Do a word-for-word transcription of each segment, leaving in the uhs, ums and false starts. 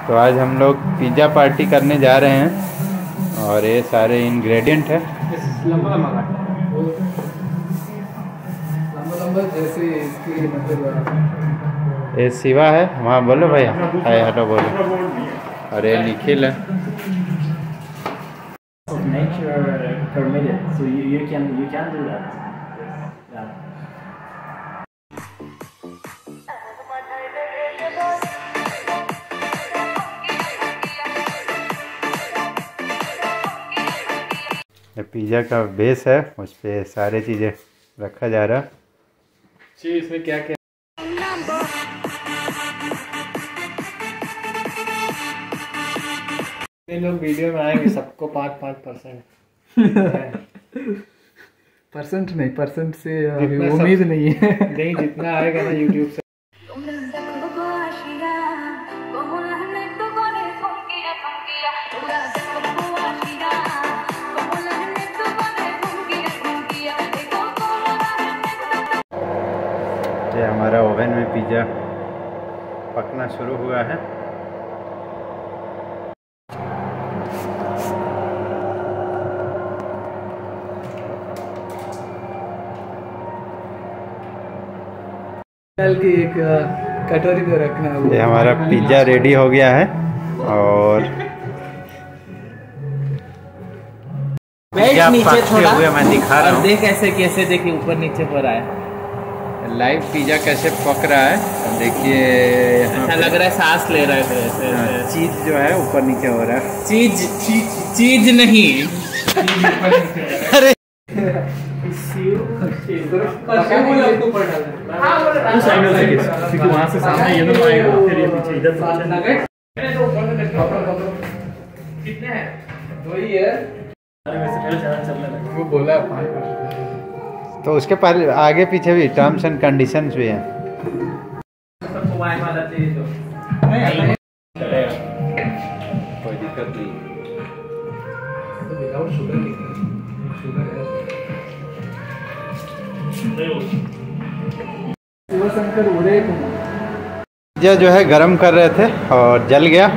तो आज हम लोग पिज़्ज़ा पार्टी करने जा रहे हैं और ये सारे इंग्रेडिएंट है। लंबा लंबा लंबा लंबा जैसे इसकी मतलब ये शिवा है, वहाँ बोलो भैया हाय हेलो बोलो। अरे निखिल है। Nature permitted, so you, you can you can do that. Yeah. ये पिज़्ज़ा का बेस है, उस पर सारे चीज़ें रखा जा रहा है। जी इसमें क्या क्या ये लोग वीडियो में आएंगे सबको पाँच पाँच परसेंट परसेंट नहीं परसेंट से उम्मीद नहीं है। नहीं जितना आएगा ना यूट्यूब से। ये हमारा ओवन में पिज़्ज़ा पकना शुरू हुआ है। की एक कटोरी में रखना है। ये हमारा पिज़्ज़ा रेडी हो गया है और बैठ नीचे थोड़ा हुए मैं दिखा रहा हूँ। देख ऐसे कैसे देखिए ऊपर नीचे हो रहा है। लाइव पिज़्ज़ा कैसे पक रहा है देखिए। अच्छा लग रहा है सांस ले रहा है ऐसे। हाँ, चीज जो है ऊपर नीचे हो रहा है। चीज चीज नहीं। अरे क्योंकि वहाँ से सामने ये दोनों आएगा फिर ये पीछे इधर कितने हैं? वही है वो बोला। तो उसके पहले आगे पीछे भी टर्म्स एंड कंडीशंस भी हैं। कोई दिक्कत नहीं। पिज़्ज़ा जो है गरम कर रहे थे और जल गया।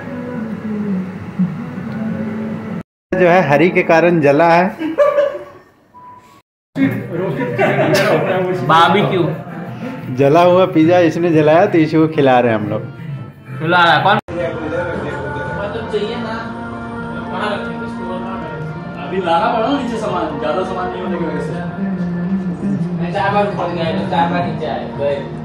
जो है हरी के कारण जला है। बारबेक्यू जला हुआ पिज़्ज़ा इसने जलाया तो इसी को खिला रहे हैं हम लोग। खिला रहा है कौन? अभी लाना पड़ा नीचे सामान, ज्यादा सामान नहीं होने की वजह से। चाय बार नीचे आए